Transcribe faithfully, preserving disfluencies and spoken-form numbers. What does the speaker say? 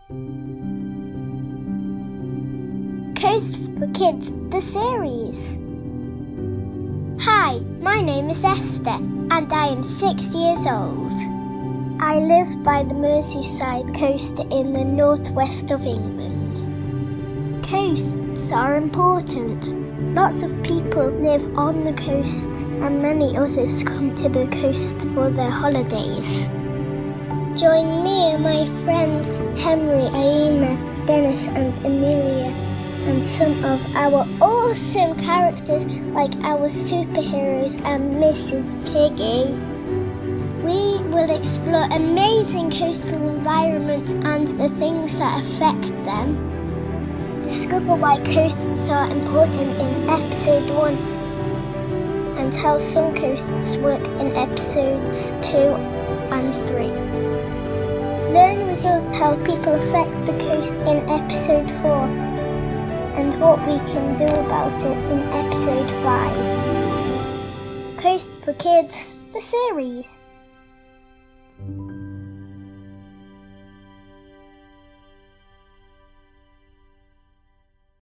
Coast for Kids, the series. Hi, my name is Esther and I am six years old. I live by the Merseyside coast in the northwest of England. Coasts are important. Lots of people live on the coast and many others come to the coast for their holidays. Join me and my friends Henry, Aina, Dennis and Amelia and some of our awesome characters like our superheroes and Missus Piggy. We will explore amazing coastal environments and the things that affect them. Discover why coasts are important in episode one and how some coasts work in episodes two and three. Learn with us how people affect the coast in episode four and what we can do about it in episode five. Coast for Kids, the series.